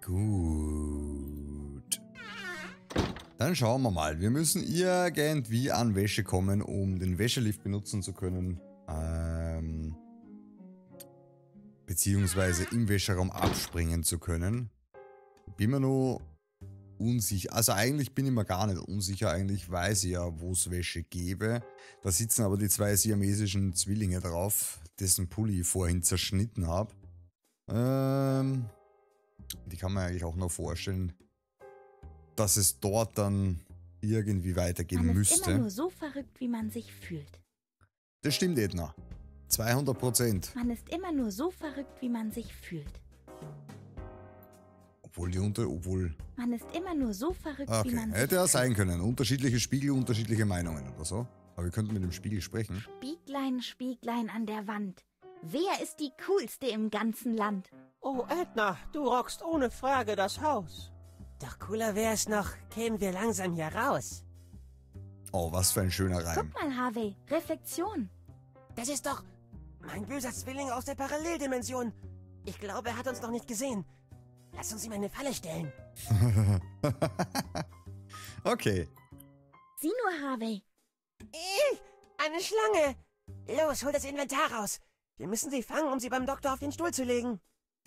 Gut. Dann schauen wir mal. Wir müssen irgendwie an Wäsche kommen, um den Wäschelift benutzen zu können. Beziehungsweise im Wäscheraum abspringen zu können. Bin mir nur unsicher. Also eigentlich bin ich mir gar nicht unsicher. Eigentlich weiß ich ja, wo es Wäsche gäbe. Da sitzen aber die zwei siamesischen Zwillinge drauf, dessen Pulli ich vorhin zerschnitten habe. Die kann man eigentlich auch noch vorstellen, dass es dort dann irgendwie weitergehen müsste. Man ist immer nur so verrückt, wie man sich fühlt. Das stimmt, Edna. 200%. Man ist immer nur so verrückt, wie man sich fühlt. Obwohl... Man ist immer nur so verrückt, wie man sich hätte ja fühlt. sein können. Unterschiedliche Spiegel, unterschiedliche Meinungen oder so. Aber wir könnten mit dem Spiegel sprechen. Spieglein, Spieglein an der Wand. Wer ist die coolste im ganzen Land? Oh, Edna, du rockst ohne Frage das Haus. Doch cooler wär's noch, kämen wir langsam hier raus. Oh, was für ein schöner Reim. Guck mal, Harvey. Reflexion. Das ist doch mein böser Zwilling aus der Paralleldimension. Ich glaube, er hat uns noch nicht gesehen. Lass uns ihm eine Falle stellen. Okay. Sieh nur, Harvey. Eine Schlange. Los, hol das Inventar raus. Wir müssen sie fangen, um sie beim Doktor auf den Stuhl zu legen.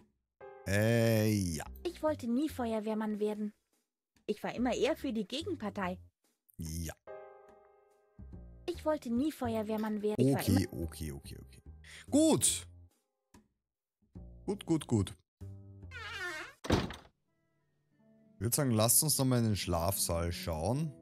Ja. Ich wollte nie Feuerwehrmann werden. Ich war immer eher für die Gegenpartei. Ja. Ich wollte nie Feuerwehrmann werden. Ich war Okay. Gut. Gut. Ich würde sagen, lasst uns nochmal in den Schlafsaal schauen.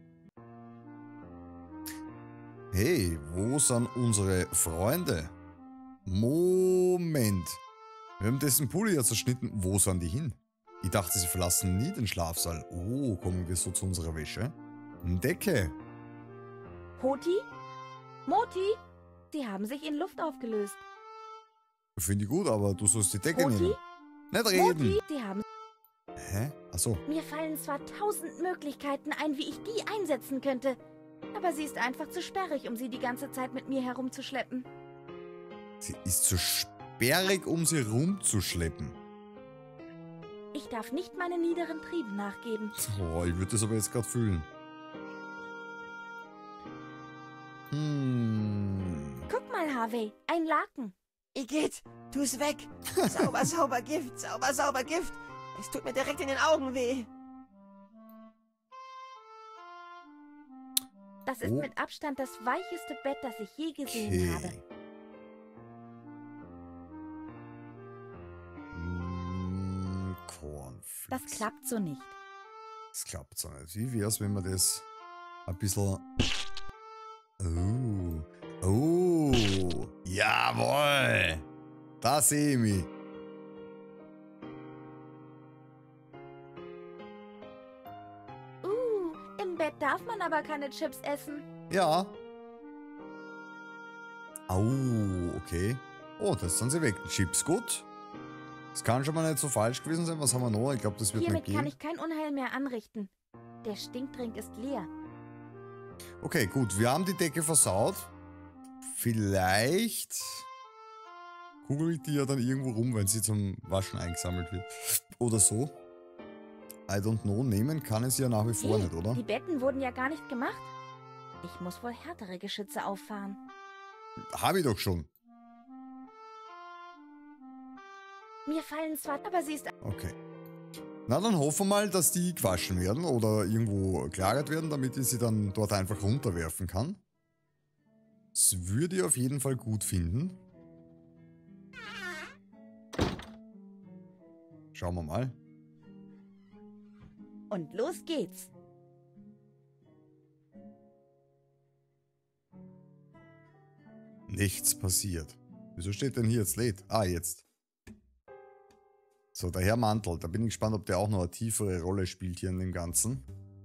Hey, wo sind unsere Freunde? Moment. Wir haben dessen Pulli ja zerschnitten. Wo sind die hin? Ich dachte, sie verlassen nie den Schlafsaal. Oh, kommen wir so zu unserer Wäsche. Decke. Poti? Moti? Sie haben sich in Luft aufgelöst. Finde ich gut, aber du sollst die Decke Moti? nehmen. Nicht reden. Moti? Sie haben... Hä? Achso. Mir fallen zwar 1000 Möglichkeiten ein, wie ich die einsetzen könnte, aber sie ist einfach zu sperrig, um sie die ganze Zeit mit mir herumzuschleppen. Sie ist zu sperrig, um sie rumzuschleppen. Ich darf nicht meinen niederen Trieben nachgeben. Oh, ich würde das aber jetzt gerade fühlen. Guck mal, Harvey, ein Laken. Igitt, tu's weg. Sauber Gift, sauber Gift. Es tut mir direkt in den Augen weh. Das ist mit Abstand das weicheste Bett, das ich je gesehen habe. Cornflakes. Das klappt so nicht. Das klappt so nicht. Wie wär's, wenn wir das ein bisschen... Oh, jawohl. Da sehe ich mich. Im Bett darf man aber keine Chips essen. Ja. Okay. Oh, das sind sie weg. Chips, gut. Das kann schon mal nicht so falsch gewesen sein. Was haben wir noch? Ich glaube, das wird Hiermit nicht gehen. kann ich kein Unheil mehr anrichten. Der Stinkdrink ist leer. Okay, gut. Wir haben die Decke versaut. Vielleicht kugelt die ja dann irgendwo rum, wenn sie zum Waschen eingesammelt wird. Oder so. I don't know. Nehmen kann es ja nach wie vor nicht, oder? Die Betten wurden ja gar nicht gemacht. Ich muss wohl härtere Geschütze auffahren. Habe ich doch schon. Mir fallen zwar, aber sie ist... Okay. Na, dann hoffen wir mal, dass die gewaschen werden oder irgendwo gelagert werden, damit ich sie dann dort einfach runterwerfen kann. Das würde ich auf jeden Fall gut finden. Schauen wir mal. Und los geht's. Nichts passiert. Wieso steht denn hier jetzt Late? Ah, jetzt. So, der Herr Mantel. Da bin ich gespannt, ob der auch noch eine tiefere Rolle spielt hier in dem Ganzen.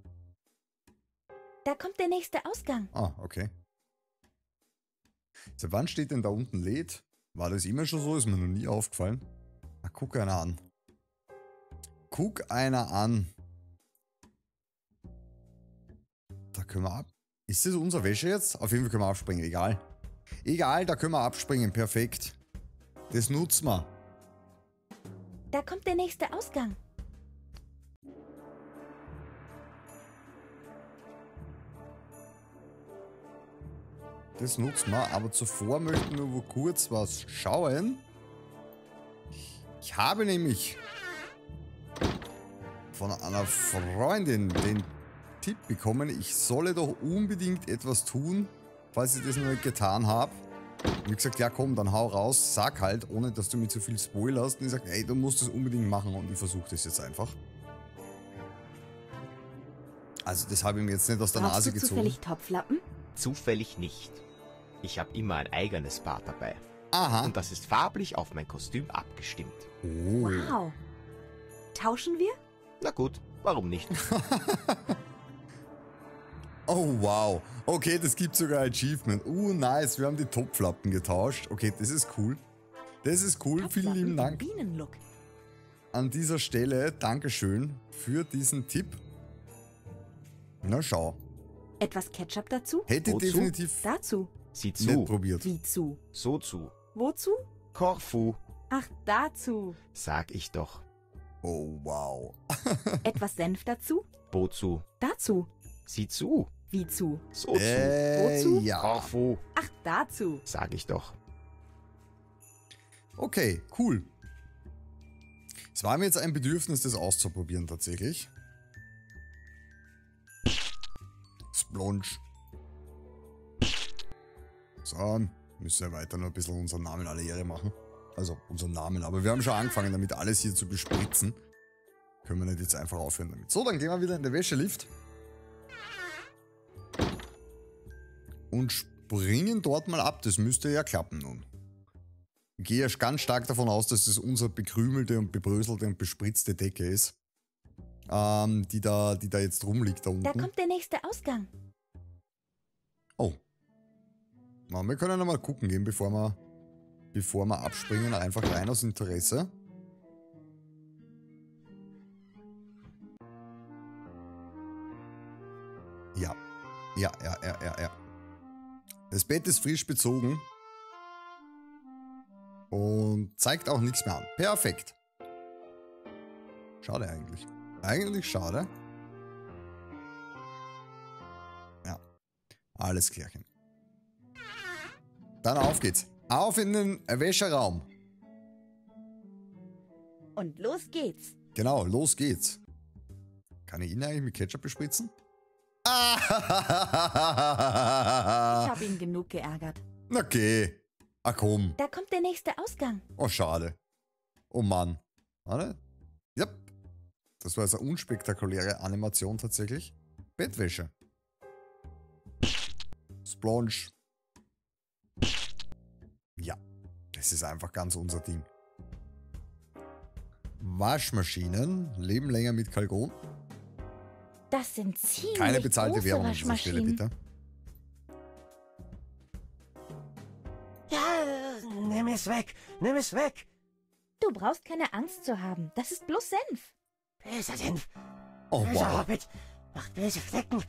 Da kommt der nächste Ausgang. Ah, okay. Seit wann steht denn da unten Late? War das immer schon so? Ist mir noch nie aufgefallen. Ah, guck einer an. Guck einer an. Da können wir ab. Ist das unsere Wäsche jetzt? Auf jeden Fall können wir abspringen. Egal. Egal, da können wir abspringen. Perfekt. Das nutzen wir. Da kommt der nächste Ausgang. Das nutzen wir. Aber zuvor möchte ich nur kurz was schauen. Ich habe nämlich von einer Freundin den Tipp bekommen, ich solle doch unbedingt etwas tun, falls ich das noch nicht getan habe. Und ich gesagt, ja komm, dann hau raus, sag halt, ohne dass du mir zu viel spoilerst. Und ich sage, ey, du musst das unbedingt machen und ich versuche das jetzt einfach. Also das habe ich mir jetzt nicht aus der Brauchst Nase du gezogen. zufällig Topflappen? Zufällig nicht. Ich habe immer ein eigenes Bad dabei. Aha. Und das ist farblich auf mein Kostüm abgestimmt. Oh. Wow. Tauschen wir? Na gut, warum nicht? Oh, wow. Okay, das gibt sogar Achievement. Nice. Wir haben die Topflappen getauscht. Okay, das ist cool. Das ist cool. Vielen lieben Dank Bienenlook. an dieser Stelle. Dankeschön für diesen Tipp. Na, schau. Etwas Ketchup dazu? Hätte Wozu? definitiv Dazu. Sieh nicht zu. probiert. Wie zu? So zu. Wozu? Korfu, Ach, dazu. sag ich doch. Oh, wow. Etwas Senf dazu? Wozu? Dazu. Sieh zu. Wie zu? So zu. Wozu? Ja. Korfu, Ach, dazu. sag ich doch. Okay, cool. Es war mir jetzt ein Bedürfnis, das auszuprobieren tatsächlich. Splunch. So, müssen wir weiter noch ein bisschen unseren Namen alle Ehre machen. Also unseren Namen, aber wir haben schon angefangen damit alles hier zu bespritzen. Können wir nicht jetzt einfach aufhören damit. So, dann gehen wir wieder in den Wäschelift. Und springen dort mal ab. Das müsste ja klappen nun. Ich gehe ja ganz stark davon aus, dass das unsere bekrümelte und bebröselte und bespritzte Decke ist. Die da jetzt rumliegt da unten. Da kommt der nächste Ausgang. Oh. Na, wir können ja mal gucken gehen, bevor wir abspringen. Einfach rein aus Interesse. Ja. Ja. Das Bett ist frisch bezogen. Und zeigt auch nichts mehr an. Perfekt. Schade eigentlich. Eigentlich schade. Ja. Alles klärchen. Dann auf geht's. Auf in den Wäscheraum. Und los geht's. Genau, los geht's. Kann ich ihn eigentlich mit Ketchup bespritzen? Ich Ah! habe ihn genug geärgert. Okay. Ah komm. Da kommt der nächste Ausgang. Oh, schade. Oh Mann. Warte. Yep. Das war jetzt eine unspektakuläre Animation tatsächlich. Bettwäsche. Splunch. Ja. Das ist einfach ganz unser Ding. Waschmaschinen leben länger mit Kalgon. Das sind ziemlich Keine bezahlte große Werbung an dieser Stelle, Waschmaschinen. bitte. Ja, nimm es weg. Nimm es weg. Du brauchst keine Angst zu haben. Das ist bloß Senf. Böser Senf. Oh, Böser wow. Hobbit. Macht böse Flecken.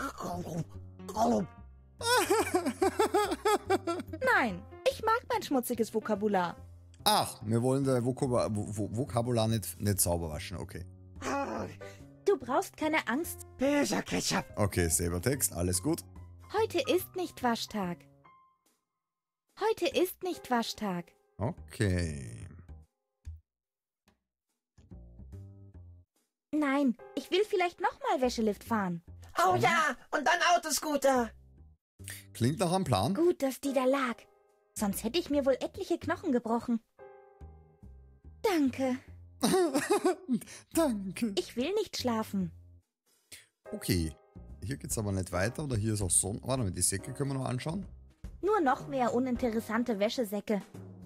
Nein, ich mag mein schmutziges Vokabular. Ach, wir wollen der Vokabular nicht sauber waschen. Okay. Du brauchst keine Angst. Böser Ketchup. Okay, selber Text, alles gut. Heute ist nicht Waschtag. Heute ist nicht Waschtag. Okay. Nein, ich will vielleicht nochmal Wäschelift fahren. Oh ja, und dann Autoscooter. Klingt nach einem Plan. Gut, dass die da lag. Sonst hätte ich mir wohl etliche Knochen gebrochen. Danke. Danke. Ich will nicht schlafen. Okay. Hier geht's aber nicht weiter oder hier ist auch Sonne. Warte mal, die Säcke können wir noch anschauen. Nur noch mehr uninteressante Wäschesäcke.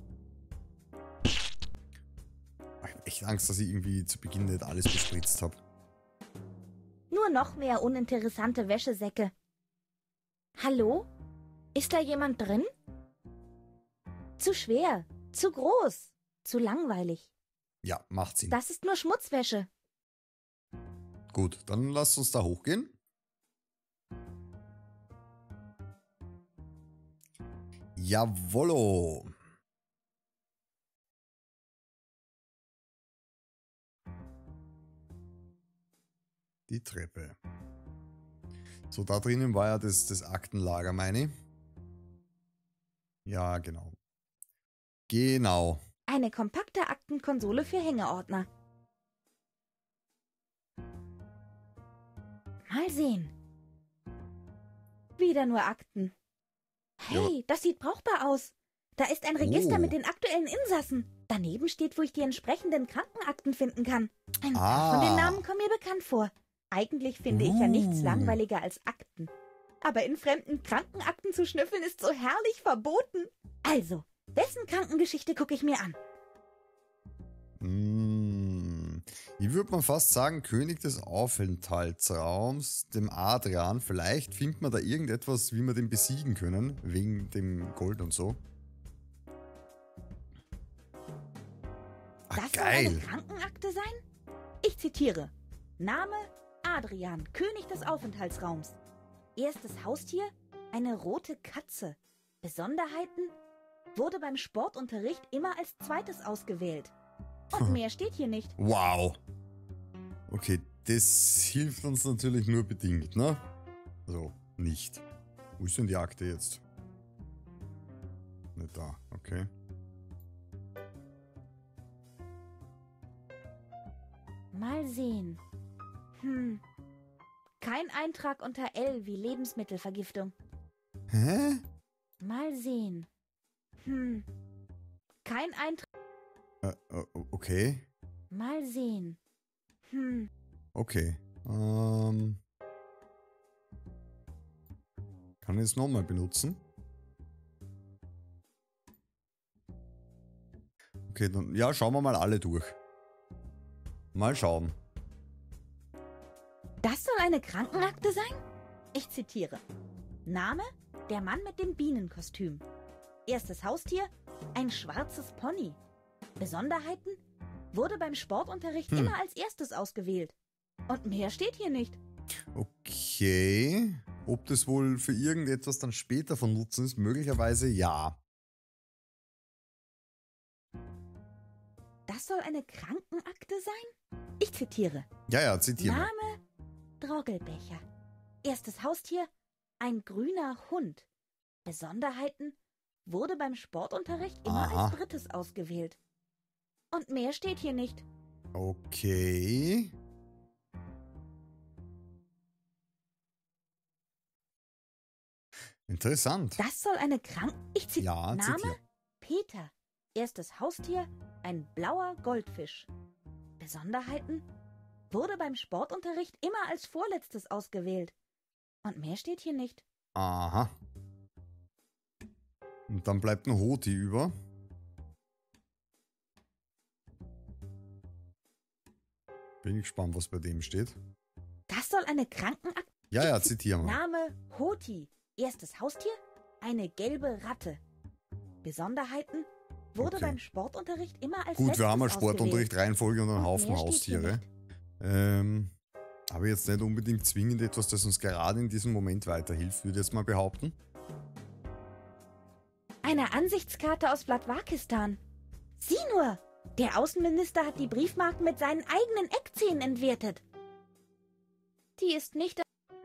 Ich hab echt Angst, dass ich irgendwie zu Beginn nicht alles bespritzt habe. Nur noch mehr uninteressante Wäschesäcke. Hallo? Ist da jemand drin? Zu schwer, zu groß, zu langweilig. Ja, macht Sinn. Das ist nur Schmutzwäsche. Gut, dann lasst uns da hochgehen. Jawollo. Die Treppe. So, da drinnen war ja das Aktenlager, meine ich. Ja, genau. Genau. Eine kompakte Aktenkonsole für Hängeordner. Mal sehen. Wieder nur Akten. Hey, das sieht brauchbar aus. Da ist ein Register mit den aktuellen Insassen. Daneben steht, wo ich die entsprechenden Krankenakten finden kann. Ein paar von den Namen kommen mir bekannt vor. Eigentlich finde ich ja nichts langweiliger als Akten. Aber in fremden Krankenakten zu schnüffeln ist so herrlich verboten. Also, wessen Krankengeschichte gucke ich mir an? Ich würde mal fast sagen, König des Aufenthaltsraums, dem Adrian. Vielleicht findet man da irgendetwas, wie wir den besiegen können, wegen dem Gold und so. Das geil. soll eine Krankenakte sein? Ich zitiere. Name Adrian, König des Aufenthaltsraums. Erstes Haustier, eine rote Katze. Besonderheiten, wurde beim Sportunterricht immer als zweites ausgewählt. Und mehr steht hier nicht. Wow. Okay, das hilft uns natürlich nur bedingt, ne? So, nicht. Wo ist denn die Akte jetzt? Nicht da, okay. Mal sehen. Kein Eintrag unter L wie Lebensmittelvergiftung. Hä? Mal sehen. Kein Eintrag. Okay. Mal sehen. Okay. Kann ich es nochmal benutzen? Okay, dann ja, schauen wir mal alle durch. Mal schauen. Das soll eine Krankenakte sein? Ich zitiere. Name, der Mann mit dem Bienenkostüm. Erstes Haustier, ein schwarzes Pony. Besonderheiten, wurde beim Sportunterricht immer als erstes ausgewählt. Und mehr steht hier nicht. Okay. Ob das wohl für irgendetwas dann später von Nutzen ist? Möglicherweise ja. Das soll eine Krankenakte sein? Ich zitiere. Ja, zitiere. Name, Droggelbecher. Erstes Haustier, ein grüner Hund. Besonderheiten, wurde beim Sportunterricht immer als drittes ausgewählt. Und mehr steht hier nicht. Okay. Interessant. Das soll eine Ich zitiere. Ja, Name, zitiere. Peter. Erstes Haustier, ein blauer Goldfisch. Besonderheiten, wurde beim Sportunterricht immer als vorletztes ausgewählt. Und mehr steht hier nicht. Aha. Und dann bleibt ein Hoti über. Bin ich gespannt, was bei dem steht. Das soll eine Krankenakte. Ja, zitieren wir. Name Hoti. Erstes Haustier, eine gelbe Ratte. Besonderheiten, wurde beim Sportunterricht immer als Gut, wir haben letztes eine Sportunterricht, Reihenfolge und einen Und Haufen mehr steht hier Haustiere. Aber jetzt nicht unbedingt zwingend etwas, das uns gerade in diesem Moment weiterhilft, würde ich jetzt mal behaupten. Eine Ansichtskarte aus Blatwakistan. Sieh nur! Der Außenminister hat die Briefmarken mit seinen eigenen Eckzähnen entwertet. Die ist nicht...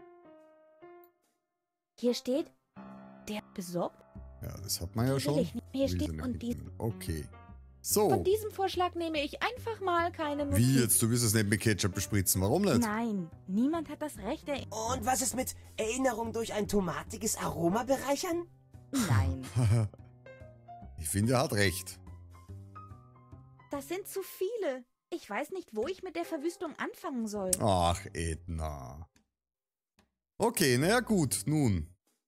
Hier steht, der besorgt. Ja, das hat man ja Die will schon. ich nicht. Hier Will steht sie nicht und die. mitnehmen. Okay. So. Von diesem Vorschlag nehme ich einfach mal keine Notiz. Wie jetzt? Du willst es nicht mit Ketchup bespritzen. Warum nicht? Nein, niemand hat das Recht. Und was ist mit Erinnerung durch ein tomatiges Aroma bereichern? Nein, Ich finde, er hat recht. das sind zu viele. Ich weiß nicht, wo ich mit der Verwüstung anfangen soll. Ach, Edna. Okay, naja gut, nun.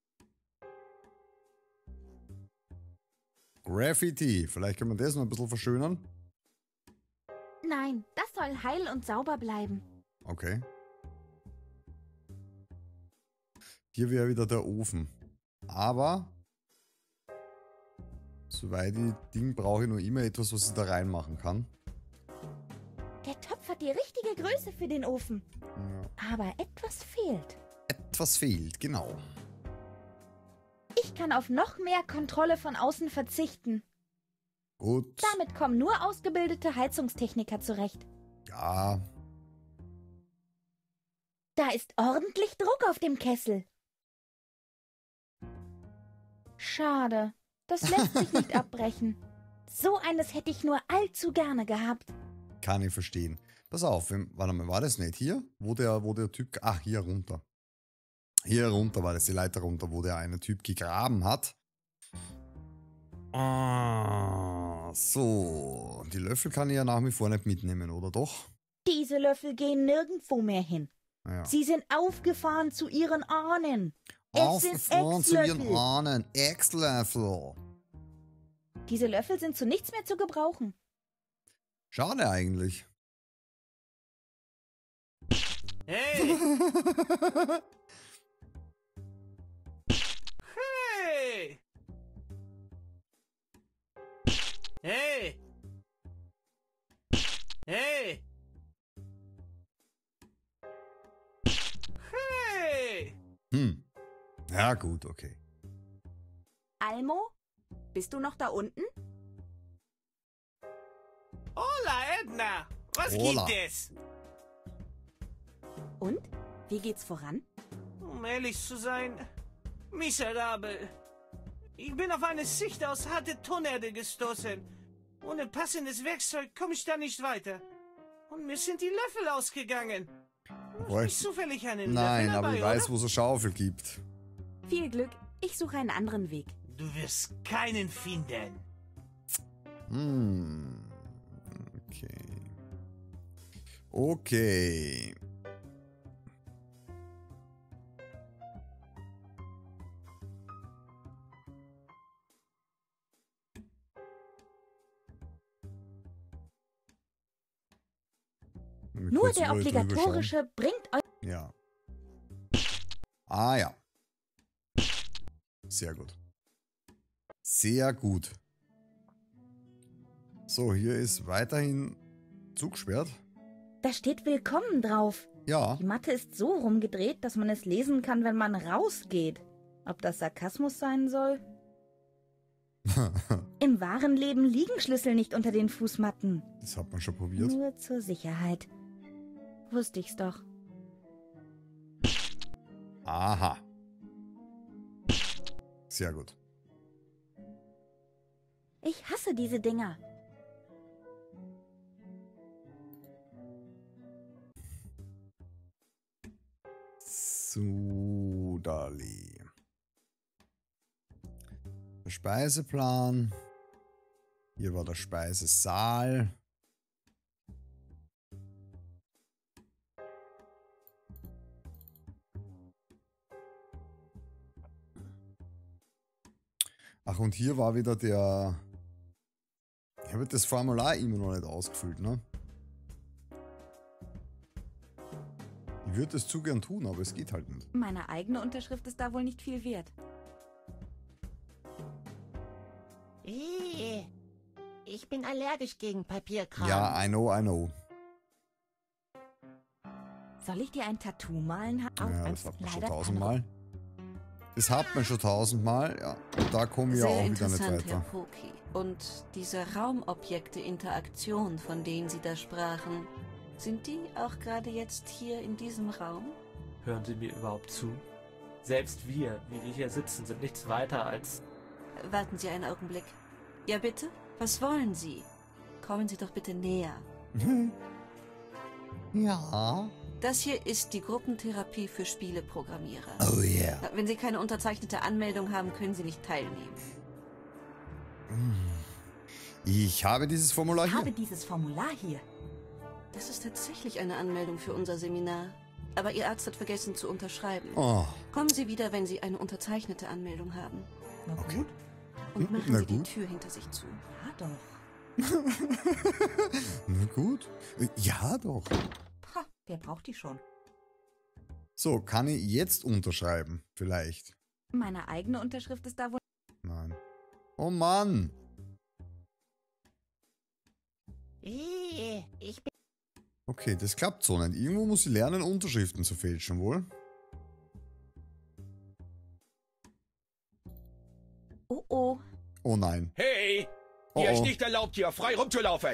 Graffiti. Vielleicht können wir das noch ein bisschen verschönern. Nein, das soll heil und sauber bleiben. Okay. Hier wäre wieder der Ofen. Aber soweit ich Ding brauche ich nur immer etwas, was ich da reinmachen kann. Der Topf hat die richtige Größe für den Ofen. Ja. Aber etwas fehlt. Etwas fehlt, genau. Ich kann auf noch mehr Kontrolle von außen verzichten. Gut. Damit kommen nur ausgebildete Heizungstechniker zurecht. Ja. Da ist ordentlich Druck auf dem Kessel. Schade. Das lässt sich nicht abbrechen. So eines hätte ich nur allzu gerne gehabt. Kann ich verstehen. Pass auf, warte mal, war das nicht hier? Wo der Typ, hier runter. Hier runter war das, die Leiter runter, wo der eine Typ gegraben hat. So, die Löffel kann ich ja nach wie vor nicht mitnehmen, oder doch? Diese Löffel gehen nirgendwo mehr hin. Ja. Sie sind aufgefahren zu ihren Ahnen. Aufgefahren zu ihren Ahnen. Ex-Löffel. Diese Löffel sind zu nichts mehr zu gebrauchen. Schade eigentlich. Hey! Hey! Hey! Hey! Hey! Ja gut, okay. Almo, bist du noch da unten? Hola, Edna! Was Hola. gibt es? Und? Wie geht's voran? Um ehrlich zu sein, miserabel. Ich bin auf eine Sicht aus harter Tonerde gestoßen. Ohne passendes Werkzeug komme ich da nicht weiter. Und mir sind die Löffel ausgegangen. Boah, Nicht zufällig einen nein, Löffel dabei, aber ich weiß, oder? wo es eine Schaufel gibt. Viel Glück, ich suche einen anderen Weg. Du wirst keinen finden. Okay. Okay. Nur der obligatorische bringt euch... Ja. Ah ja. Sehr gut. Sehr gut. So, hier ist weiterhin zugesperrt. Da steht Willkommen drauf. Ja. Die Matte ist so rumgedreht, dass man es lesen kann, wenn man rausgeht. Ob das Sarkasmus sein soll? Im wahren Leben liegen Schlüssel nicht unter den Fußmatten. Das hat man schon probiert. Nur zur Sicherheit. Wusste ich's doch. Aha. Sehr gut. Ich hasse diese Dinger. Sudali. Der Speiseplan. Hier war der Speisesaal. Ach, und hier war wieder der... Ich habe das Formular immer noch nicht ausgefüllt, ne? Ich würde es zu gern tun, aber es geht halt nicht. Meine eigene Unterschrift ist da wohl nicht viel wert. Ich bin allergisch gegen Papierkram. Ja, I know. Soll ich dir ein Tattoo malen? Ja, das hat man schon tausendmal. Das hat man schon tausendmal, ja. Und da kommen wir Sehr auch wieder nicht interessant, weiter. Herr Poki. Und diese Raumobjekte-Interaktion, von denen Sie da sprachen, sind die auch gerade jetzt hier in diesem Raum? Hören Sie mir überhaupt zu? Selbst wir, wie wir hier sitzen, sind nichts weiter als... Warten Sie einen Augenblick. Ja, bitte? Was wollen Sie? Kommen Sie doch bitte näher. Ja. Das hier ist die Gruppentherapie für Spieleprogrammierer. Oh yeah. Wenn Sie keine unterzeichnete Anmeldung haben, können Sie nicht teilnehmen. Ich habe dieses Formular Ich hier. habe dieses Formular hier. Das ist tatsächlich eine Anmeldung für unser Seminar. Aber Ihr Arzt hat vergessen zu unterschreiben. Oh, Kommen Sie wieder, wenn Sie eine unterzeichnete Anmeldung haben. Na Okay. gut. Und machen Na Sie die gut. Tür hinter sich zu. Ja doch. na gut. Ja doch. Ha, wer braucht die schon? So, kann ich jetzt unterschreiben? Vielleicht. Meine eigene Unterschrift ist da wohl... Nein. Oh Mann. Ich bin... Okay, das klappt so nicht. Irgendwo muss ich lernen, Unterschriften zu fälschen, wohl? Oh oh. Oh nein. Hey! Oh, Dir ist oh. nicht erlaubt, hier frei rumzulaufen.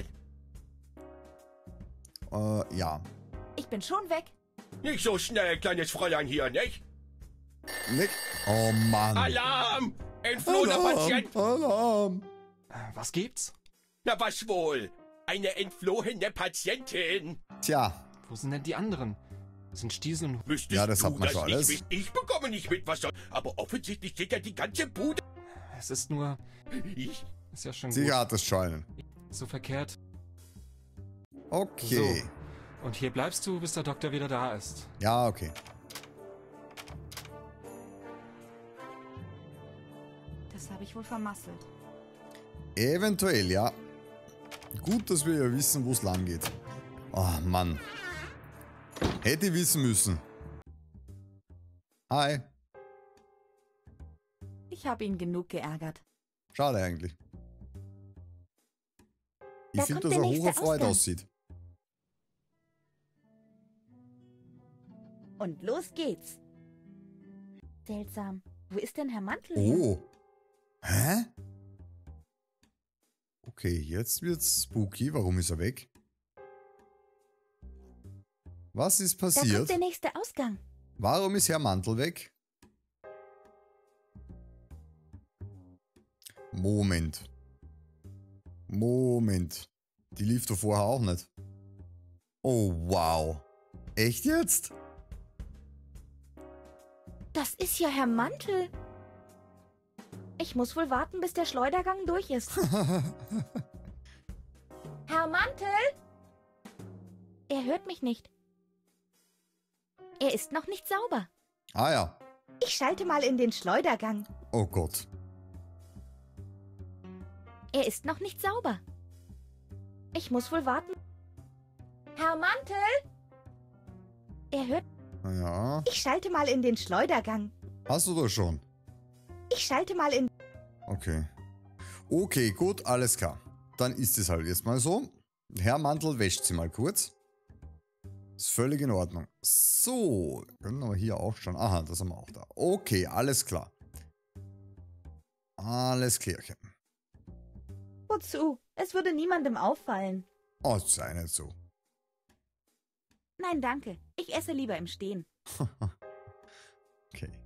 Ja. Ich bin schon weg. Nicht so schnell, kleines Fräulein hier, nicht? Nick. Oh Mann. Alarm! Entflohener Patient! Alarm! Was gibt's? Na was wohl? Eine entflohene Patientin! Tja, Wo sind denn die anderen? Sind Stiesel und... Müsstest Ja, das du hat man schon nicht alles. wissen? Ich bekomme nicht mit, was soll. Aber offensichtlich steht ja die ganze Bude. Es ist nur... Ich. Ist ja schon sicher hat das Scheinen. gut. So verkehrt. Okay. So. Und hier bleibst du, bis der Doktor wieder da ist. Ja, okay. Das habe ich wohl vermasselt. Eventuell, ja. Gut, dass wir ja wissen, wo es lang geht. Oh, Mann. Hätte ich wissen müssen. Hi. Ich habe ihn genug geärgert. Schade eigentlich. Ich Da finde, kommt dass der er nächste hocherfreut Ausgang. aussieht. Und los geht's. Seltsam. Wo ist denn Herr Mantel her? Oh. Hä? Okay, jetzt wird's spooky. Warum ist er weg? Was ist Da kommt passiert? der nächste Ausgang. Warum ist Herr Mantel weg? Moment. Die lief doch vorher auch nicht. Oh, wow. Echt jetzt? Das ist ja Herr Mantel. Ich muss wohl warten, bis der Schleudergang durch ist. Herr Mantel? Er hört mich nicht. Er ist noch nicht sauber. Ah ja. Ich schalte mal in den Schleudergang. Oh Gott. Er ist noch nicht sauber. Ich muss wohl warten. Herr Mantel? Er hört... Ja. Ich schalte mal in den Schleudergang. Hast du das schon? Ich schalte mal in... Okay. Okay, gut, alles klar. Dann ist es halt jetzt mal so. Herr Mantel wäscht sie mal kurz. Ist völlig in Ordnung. So, können wir hier auch schon. Aha, das haben wir auch da. Okay, alles klar. Alles klärchen. Wozu? Es würde niemandem auffallen. Oh, sei nicht so. Nein, danke. Ich esse lieber im Stehen. Okay.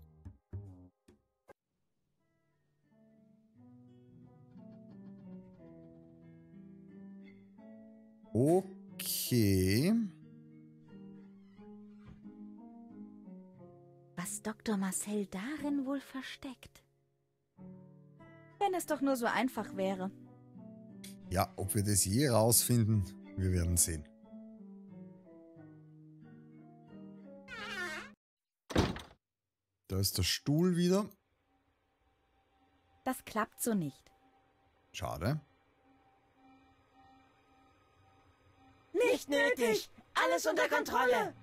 Okay. Was Dr. Marcel darin wohl versteckt? Wenn es doch nur so einfach wäre. Ja, ob wir das je rausfinden, wir werden sehen. Da ist der Stuhl wieder. Das klappt so nicht. Schade. Nicht nötig. Alles unter Kontrolle.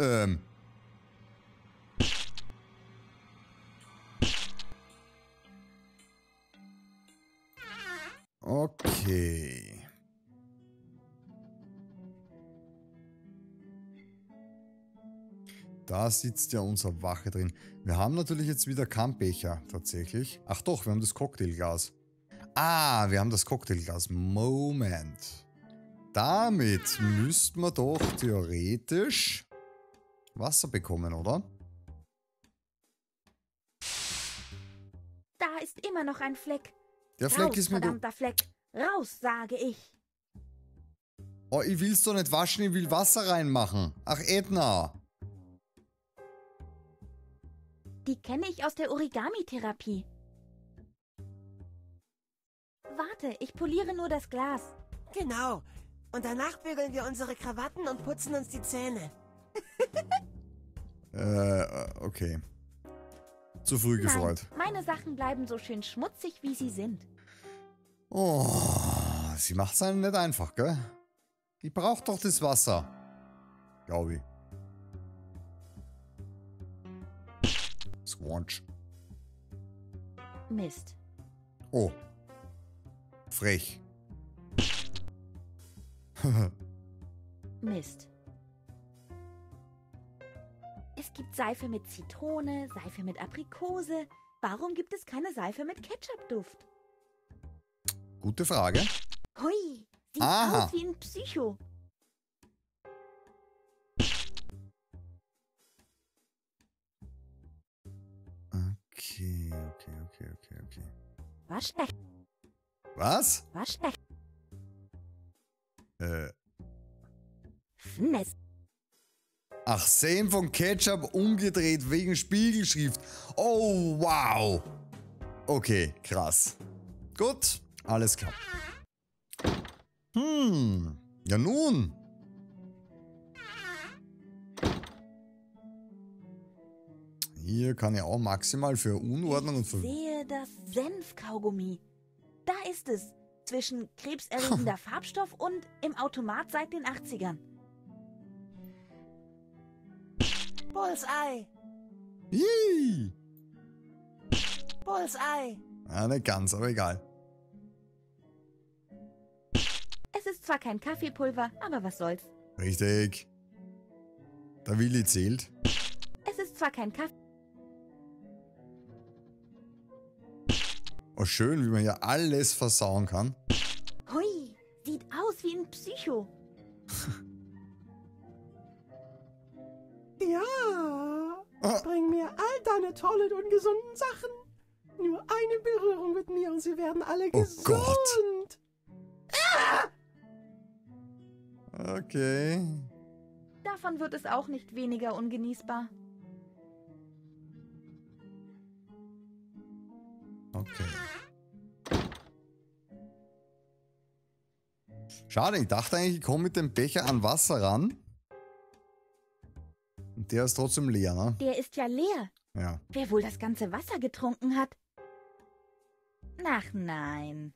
Okay. Da sitzt ja unser Wache drin. Wir haben natürlich jetzt wieder keinen Becher, tatsächlich. Ach doch, wir haben das Cocktailglas. Ah, wir haben das Cocktailglas. Moment. Damit müssten wir doch theoretisch Wasser bekommen, oder? Da ist immer noch ein Fleck. Der Fleck Raus, ist mir... verdammter Fleck. Raus, sage ich. Oh, ich will's doch nicht waschen, ich will Wasser reinmachen. Ach, Edna. Die kenne ich aus der Origami-Therapie. Warte, ich poliere nur das Glas. Genau. Und danach bügeln wir unsere Krawatten und putzen uns die Zähne. Okay. Zu früh gefreut. Nein, meine Sachen bleiben so schön schmutzig, wie sie sind. Oh, sie macht's einem nicht einfach, gell? Die braucht doch das Wasser. Glaube ich. Squanch. Mist. Oh. Frech. Mist. Es gibt Seife mit Zitrone, Seife mit Aprikose. Warum gibt es keine Seife mit Ketchupduft? Gute Frage. Hui, sieht Aha. aus wie ein Psycho. Okay. okay. War schlecht. Was? War schlecht. Ach, Sehen von Ketchup umgedreht wegen Spiegelschrift. Oh, wow. Okay, krass. Gut, alles klar. Ja nun. Hier kann ich auch maximal für Unordnung und Ich für... sehe das Senfkaugummi. Da ist es. Zwischen krebserregender Farbstoff und im Automat seit den 80ern. Bullseye. Ih. Bullseye. Ja, nicht ganz, aber egal. Es ist zwar kein Kaffeepulver, aber was soll's. Richtig. Der Willi zählt. Es ist zwar kein Kaffee... Oh, schön, wie man hier alles versauen kann. Hui, sieht aus wie ein Psycho. Ja, Ah. bring mir all deine tollen und gesunden Sachen. Nur eine Berührung mit mir und sie werden alle Oh gesund. Gott. Okay. Davon wird es auch nicht weniger ungenießbar. Okay. Schade, ich dachte eigentlich, ich komme mit dem Becher an Wasser ran. Und der ist trotzdem leer, ne? Der ist ja leer. Ja. Wer wohl das ganze Wasser getrunken hat? Ach nein.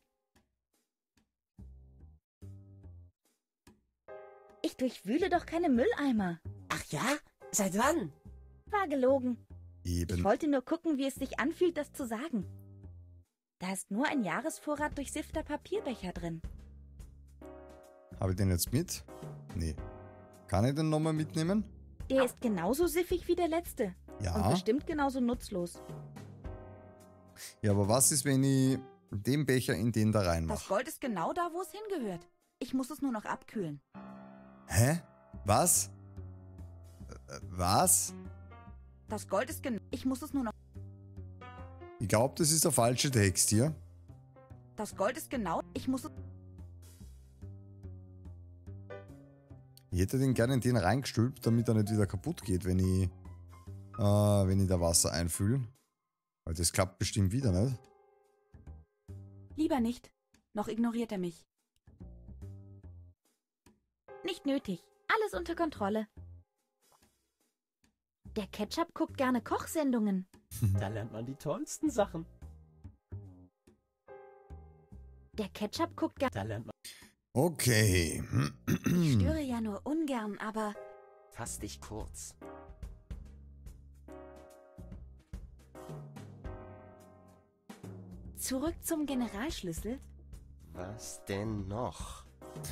Ich durchwühle doch keine Mülleimer. Ach ja? Seit wann? War gelogen. Ich Eben. wollte nur gucken, wie es sich anfühlt, das zu sagen. Da ist nur ein Jahresvorrat durchsiffter Papierbecher drin. Habe ich den jetzt mit? Nee. Kann ich den nochmal mitnehmen? Der ist genauso siffig wie der letzte. Und Ja. bestimmt genauso nutzlos. Ja, aber was ist, wenn ich den Becher in den da Das reinmache? Gold ist genau da, wo es hingehört. Ich muss es nur noch abkühlen. Hä? Was? Was? Das Gold ist genau... Ich muss es nur noch... Ich glaube, das ist der falsche Text hier. Das Gold ist genau... Ich muss es... Ich hätte den gerne in den reingestülpt, damit er nicht wieder kaputt geht, wenn ich da Wasser einfülle. Weil das klappt bestimmt wieder, nicht? Lieber nicht. Noch ignoriert er mich. Nicht nötig. Alles unter Kontrolle. Der Ketchup guckt gerne Kochsendungen. Da lernt man die tollsten Sachen. Der Ketchup guckt gerne... Da lernt man... Okay. Ich störe ja nur ungern, aber... Fass dich kurz. Zurück zum Generalschlüssel. Was denn noch?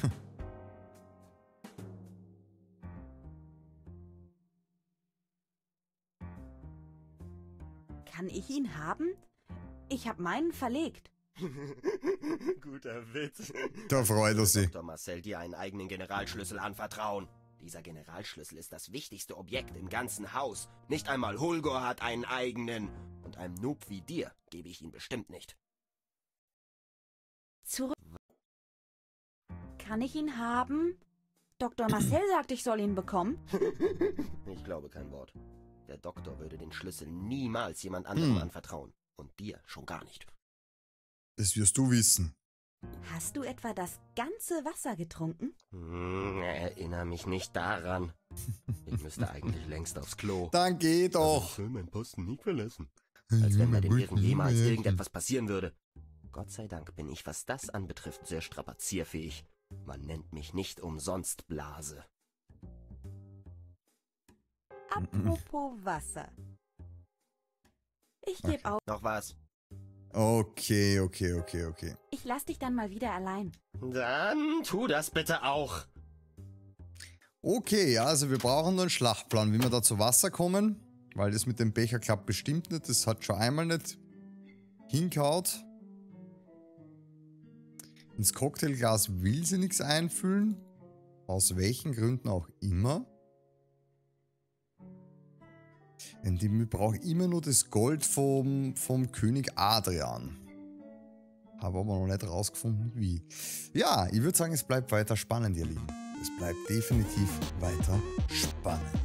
Kann ich ihn haben? Ich habe meinen verlegt. Guter Witz. Da freut er sich. Dr. Marcel dir einen eigenen Generalschlüssel anvertrauen. Dieser Generalschlüssel ist das wichtigste Objekt im ganzen Haus. Nicht einmal Hulgur hat einen eigenen. Und einem Noob wie dir gebe ich ihn bestimmt nicht. Zurück. Kann ich ihn haben? Dr. Marcel sagt, ich soll ihn bekommen. Ich glaube kein Wort. Der Doktor würde den Schlüssel niemals jemand anderem anvertrauen. Und dir schon gar nicht. Das wirst du wissen. Hast du etwa das ganze Wasser getrunken? Erinnere mich nicht daran. Ich müsste eigentlich längst aufs Klo. Dann geh Ich doch. will meinen Posten nie verlassen. Als wenn bei den Bären jemals irgendetwas passieren würde. Gott sei Dank bin ich, was das anbetrifft, sehr strapazierfähig. Man nennt mich nicht umsonst Blase. Apropos Wasser. Ich gebe auf. Noch was? Okay. Ich lass dich dann mal wieder allein. Dann tu das bitte auch. Okay, also wir brauchen nur einen Schlachtplan, wie wir da zu Wasser kommen. Weil das mit dem Becher klappt bestimmt nicht. Das hat schon einmal nicht hingehaut. Ins Cocktailglas will sie nichts einfüllen. Aus welchen Gründen auch immer. Indem wir brauchen immer nur das Gold vom König Adrian. Habe aber noch nicht rausgefunden, wie. Ja, ich würde sagen, es bleibt weiter spannend, ihr Lieben. Es bleibt definitiv weiter spannend.